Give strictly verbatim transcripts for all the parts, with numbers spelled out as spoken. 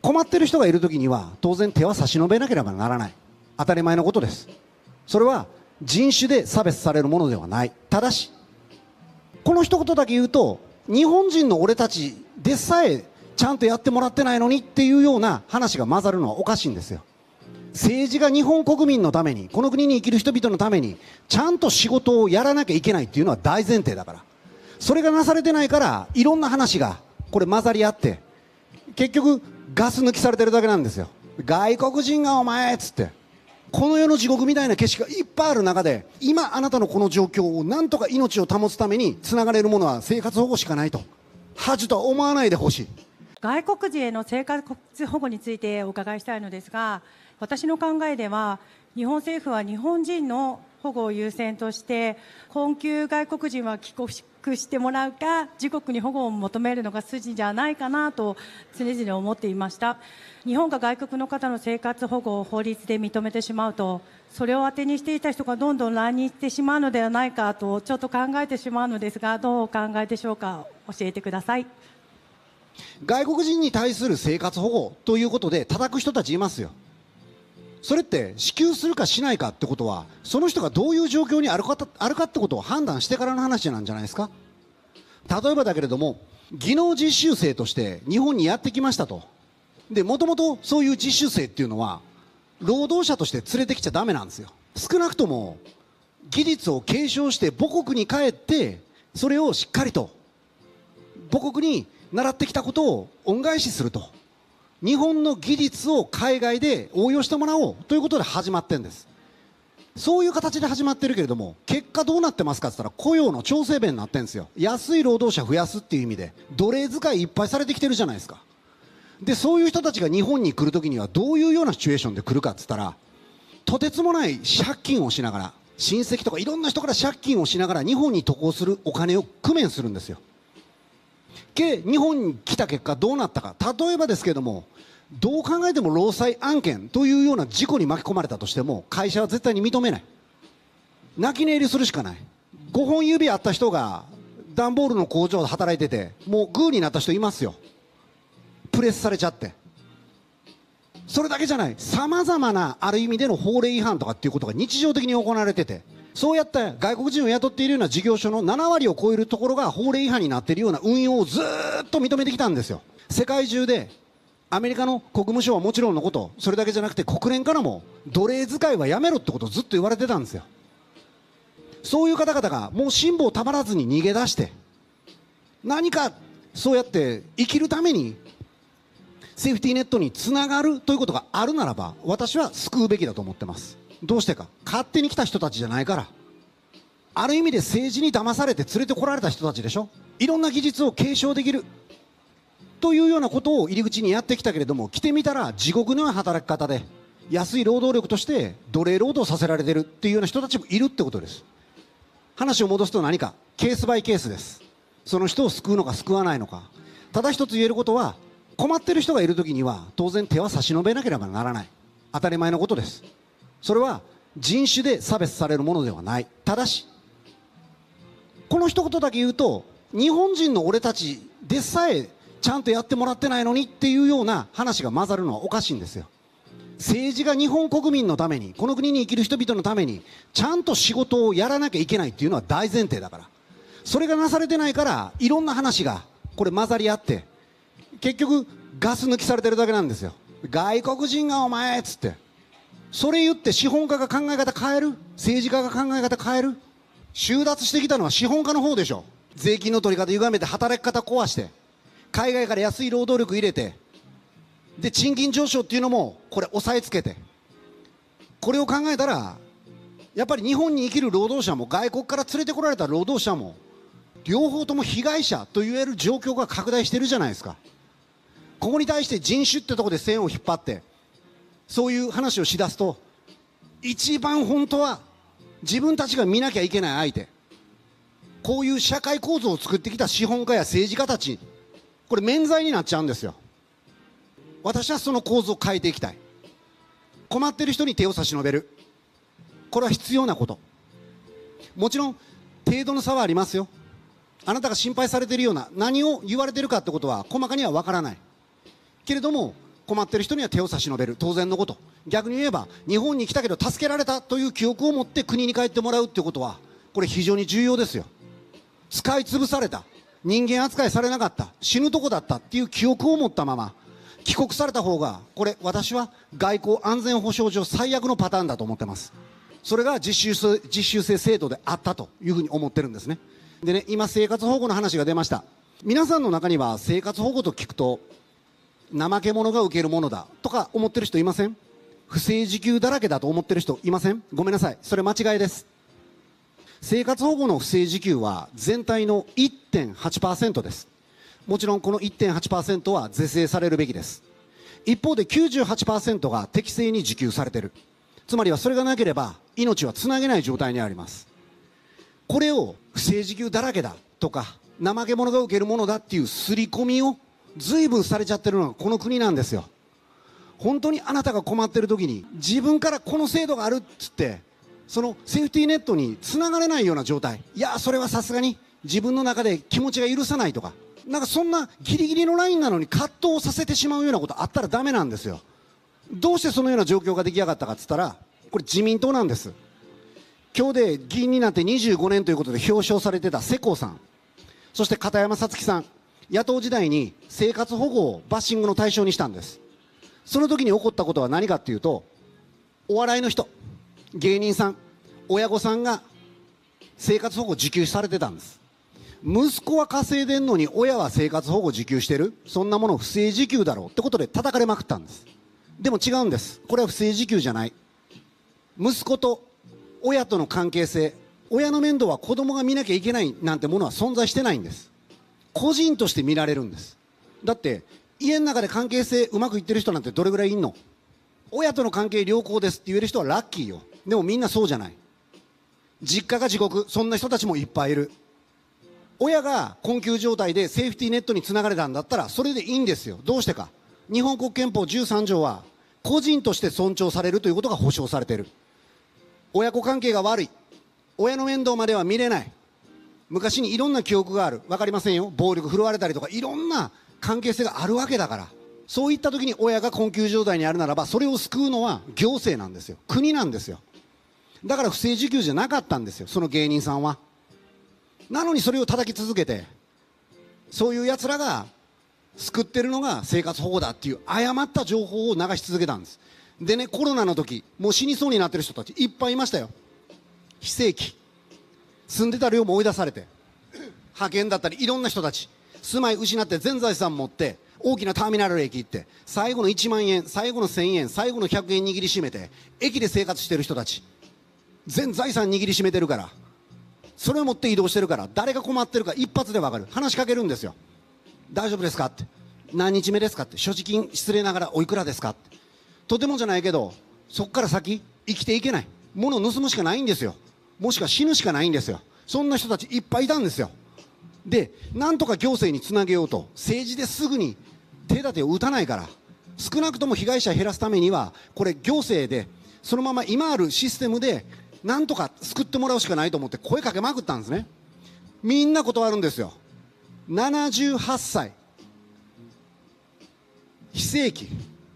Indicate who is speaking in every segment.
Speaker 1: 困ってる人がいるときには当然手は差し伸べなければならない。当たり前のことです。それは人種で差別されるものではない。ただしこの一言だけ言うと、日本人の俺たちでさえちゃんとやってもらってないのにっていうような話が混ざるのはおかしいんですよ。政治が日本国民のために、この国に生きる人々のためにちゃんと仕事をやらなきゃいけないっていうのは大前提だから、それがなされてないからいろんな話がこれ混ざり合って結局ガス抜きされてるだけなんですよ。外国人がお前っつって、この世の地獄みたいな景色がいっぱいある中で、今あなたのこの状況をなんとか命を保つためにつながれるものは生活保護しかないと、恥とは思わないでほしい。
Speaker 2: 外国人への生活保護についてお伺いしたいのですが、私の考えでは日本政府は日本人の保護を優先として困窮外国人は帰国してもらうか自国に保護を求めるのが筋じゃないかなと常々思っていました。日本が外国の方の生活保護を法律で認めてしまうと、それを当てにしていた人がどんどん乱入してしまうのではないかとちょっと考えてしまうのですが、どうお考えでしょうか。教えてください。
Speaker 1: 外国人に対する生活保護ということで叩く人たちいますよ。それって支給するかしないかってことは、その人がどういう状況にあるかあるかってことを判断してからの話なんじゃないですか。例えばだけれども、技能実習生として日本にやってきましたと。で、もともとそういう実習生っていうのは労働者として連れてきちゃダメなんですよ。少なくとも技術を継承して母国に帰ってそれをしっかりと母国に習ってきたことを恩返しすると、日本の技術を海外で応用してもらおうということで始まってるんです。そういう形で始まってるけれども、結果どうなってますかって言ったら雇用の調整弁になってるんですよ。安い労働者増やすっていう意味で奴隷使いいっぱいされてきてるじゃないですか。で、そういう人たちが日本に来るときにはどういうようなシチュエーションで来るかって言ったら、とてつもない借金をしながら、親戚とかいろんな人から借金をしながら日本に渡航するお金を工面するんですよ。け日本に来た結果どうなったか。例えばですけれども、どう考えても労災案件というような事故に巻き込まれたとしても会社は絶対に認めない。泣き寝入りするしかない。ごほん指あった人が段ボールの工場で働いててもうグーになった人いますよ。プレスされちゃって。それだけじゃない、さまざまなある意味での法令違反とかっていうことが日常的に行われてて、そうやった外国人を雇っているような事業所のななわりを超えるところが法令違反になっているような運用をずーっと認めてきたんですよ。世界中でアメリカの国務省はもちろんのこと、それだけじゃなくて国連からも奴隷使いはやめろってことをずっと言われてたんですよ。そういう方々がもう辛抱たまらずに逃げ出して何かそうやって生きるためにセーフティーネットにつながるということがあるならば、私は救うべきだと思ってます。どうしてか、勝手に来た人たちじゃないから。ある意味で政治に騙されて連れてこられた人たちでしょ。いろんな技術を継承できるというようなことを入り口にやってきたけれども、来てみたら地獄のような働き方で安い労働力として奴隷労働させられてるっていうような人たちもいるってことです。話を戻すと何かケースバイケースです。その人を救うのか救わないのか。ただ一つ言えることは、困ってる人がいるときには当然手は差し伸べなければならない。当たり前のことです。それは人種で差別されるものではない。ただしこの一言だけ言うと、日本人の俺たちでさえちゃんとやってもらってないのにっていうような話が混ざるのはおかしいんですよ。政治が日本国民のために、この国に生きる人々のためにちゃんと仕事をやらなきゃいけないっていうのは大前提だから、それがなされてないからいろんな話がこれ混ざり合って結局ガス抜きされてるだけなんですよ。外国人がお前っつって、それ言って資本家が考え方変える、政治家が考え方変える。収奪してきたのは資本家の方でしょ。税金の取り方歪めて働き方壊して海外から安い労働力入れて、で賃金上昇っていうのもこれ押さえつけて、これを考えたらやっぱり日本に生きる労働者も外国から連れてこられた労働者も両方とも被害者といえる状況が拡大してるじゃないですか。ここに対して人種ってところで線を引っ張ってそういう話をしだすと、一番本当は自分たちが見なきゃいけない相手、こういう社会構造を作ってきた資本家や政治家たち、これ免罪になっちゃうんですよ。私はその構造を変えていきたい。困ってる人に手を差し伸べる、これは必要なこと。もちろん程度の差はありますよ。あなたが心配されているような何を言われているかってことは細かにはわからないけれども、 困ってる人には手を差し伸べる、当然のこと。逆に言えば日本に来たけど助けられたという記憶を持って国に帰ってもらうっていうことは、これ非常に重要ですよ。使い潰された、人間扱いされなかった、死ぬとこだったっていう記憶を持ったまま帰国された方が、これ私は外交安全保障上最悪のパターンだと思ってます。それが実習生、実習生制度であったというふうに思ってるんですね。でね、今生活保護の話が出ました。皆さんの中には生活保護と聞くと怠け者が受けるものだとか思ってる人いません？不正受給だらけだと思ってる人いません？ごめんなさい、それ間違いです。生活保護の不正受給は全体の いってんはちパーセント です。もちろんこの いってんはちパーセント は是正されるべきです。一方で きゅうじゅうはちパーセント が適正に受給されている。つまりはそれがなければ命はつなげない状態にあります。これを不正受給だらけだとか怠け者が受けるものだっていう刷り込みを随分されちゃってるのがこの国なんですよ。本当にあなたが困ってる時に自分からこの制度があるっつってそのセーフティーネットにつながれないような状態、いやそれはさすがに自分の中で気持ちが許さないとか、なんかそんなギリギリのラインなのに葛藤をさせてしまうようなことあったらダメなんですよ。どうしてそのような状況が出来上がったかっつったら、これ自民党なんです。今日で議員になってにじゅうごねんということで表彰されてた世耕さん、そして片山さつきさん、野党時代に生活保護をバッシングの対象にしたんです。その時に起こったことは何かっていうと、お笑いの人、芸人さん、親御さんが生活保護受給されてたんです。息子は稼いでんのに親は生活保護受給してる、そんなもの不正受給だろうってことで叩かれまくったんです。でも違うんです。これは不正受給じゃない。息子と親との関係性、親の面倒は子供が見なきゃいけないなんてものは存在してないんです。個人として見られるんです。だって家の中で関係性うまくいってる人なんてどれぐらいいんの？親との関係良好ですって言える人はラッキーよ。でもみんなそうじゃない。実家が地獄、そんな人たちもいっぱいいる。親が困窮状態でセーフティーネットにつながれたんだったらそれでいいんですよ。どうしてか、日本国憲法じゅうさん条は個人として尊重されるということが保障されている。親子関係が悪い、親の面倒までは見れない、昔にいろんな記憶がある、分かりませんよ、暴力振るわれたりとかいろんな関係性があるわけだから、そういった時に親が困窮状態にあるならばそれを救うのは行政なんですよ、国なんですよ。だから不正受給じゃなかったんですよ、その芸人さんは。なのにそれを叩き続けて、そういうやつらが救ってるのが生活保護だっていう誤った情報を流し続けたんです。でね、コロナの時もう死にそうになってる人たちいっぱいいましたよ。非正規、住んでた寮も追い出されて、派遣だったりいろんな人たち住まい失って全財産持って大きなターミナル駅行って最後のいちまんえん、最後のせんえん、最後のひゃくえん握りしめて駅で生活してる人たち、全財産握りしめてるから、それを持って移動してるから誰が困ってるか一発で分かる。話しかけるんですよ。大丈夫ですかって、何日目ですかって、所持金失礼ながらおいくらですかって。とてもじゃないけどそこから先生きていけない、物を盗むしかないんですよ、もしくは死ぬしかないんですよ。そんな人たちいっぱいいたんですよ。でなんとか行政につなげようと政治ですぐに手立てを打たないから、少なくとも被害者を減らすためにはこれ行政でそのまま今あるシステムでなんとか救ってもらうしかないと思って声かけまくったんですね。みんな断るんですよ。ななじゅうはっさい、非正規、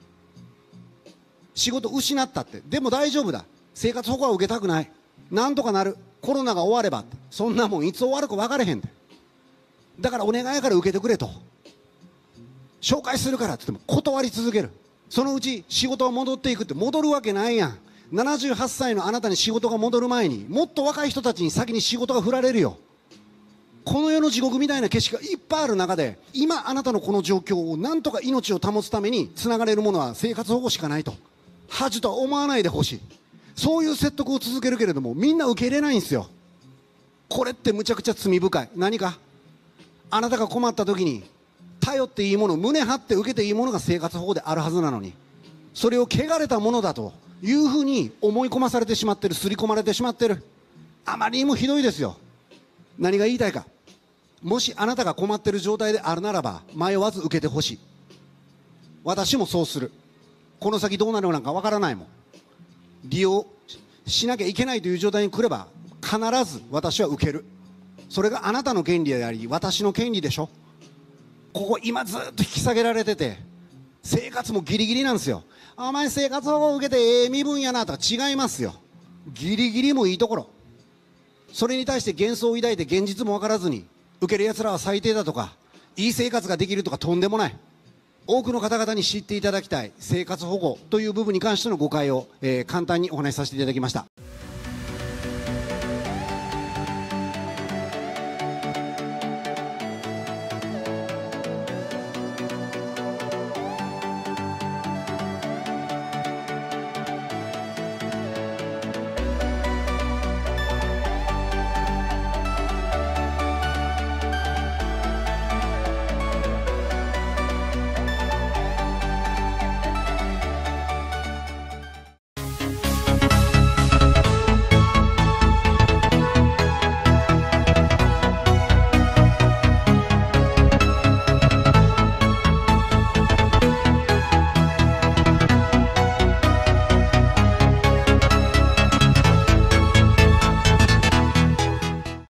Speaker 1: 仕事失ったって、でも大丈夫だ、生活保護は受けたくない、なんとかなる、コロナが終わればって、そんなもんいつ終わるか分かれへんって、だからお願いやから受けてくれと、紹介するからって言っても断り続ける。そのうち仕事が戻っていくって、戻るわけないやん。ななじゅうはっさいのあなたに仕事が戻る前にもっと若い人たちに先に仕事が振られるよ。この世の地獄みたいな景色がいっぱいある中で、今あなたのこの状況をなんとか命を保つためにつながれるものは生活保護しかないと、恥とは思わないでほしい。そういう説得を続けるけれどもみんな受け入れないんですよ。これってむちゃくちゃ罪深い。何かあなたが困った時に頼っていいもの、胸張って受けていいものが生活保護であるはずなのに、それを汚れたものだというふうに思い込まされてしまってる、刷り込まれてしまってる。あまりにもひどいですよ。何が言いたいか、もしあなたが困ってる状態であるならば迷わず受けてほしい。私もそうする。この先どうなるのかわからないもん。利用しなきゃいけないという状態に来れば必ず私は受ける。それがあなたの権利であり私の権利でしょ。ここ今ずっと引き下げられてて、 生活もギリギリなんですよ。お前生活保護を受けてええ身分やなとか違いますよ。ギリギリもいいところ。それに対して幻想を抱いて現実も分からずに受けるやつらは最低だとか、いい生活ができるとかとんでもない。多くの方々に知っていただきたい生活保護という部分に関しての誤解を、えー簡単にお話しさせていただきました。